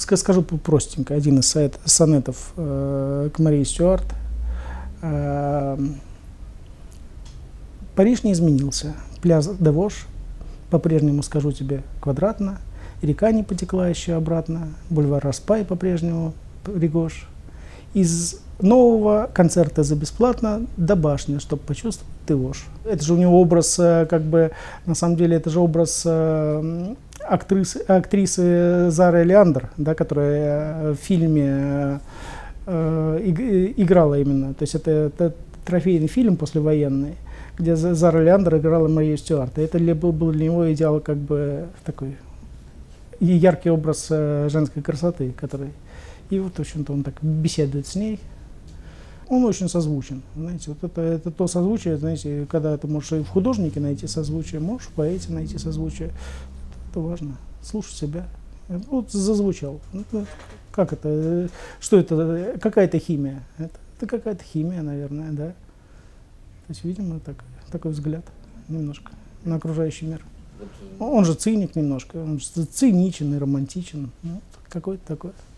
скажу простенько. Один из сонетов к Марии Стюарт. Париж не изменился. Пляж де Вош по-прежнему, скажу тебе, квадратно. Река не потекла еще обратно. Бульвар Распай по-прежнему Ригош. Из нового концерта за бесплатно до башни, чтобы почувствовать ты Вош. Это же у него образ, как бы, на самом деле, это же образ актрисы Зары Леандр, да, которая в фильме играла именно. То есть это трофейный фильм послевоенный, где Зара Леандр играла Марию Стюарт. И это был для него идеал, как бы, такой яркий образ женской красоты, который... И вот, в общем-то, он так беседует с ней. Он очень созвучен, знаете, вот это то созвучие, знаете, когда ты можешь и в художнике найти созвучие, можешь в поэте найти созвучие. Это важно, слушать себя. Вот зазвучал. Как это? Что это? Какая-то химия? Это какая-то химия, наверное, да. То есть, видимо, такой взгляд немножко на окружающий мир. Он же циник немножко, он же циничен и романтичен. Ну, какой-то такой.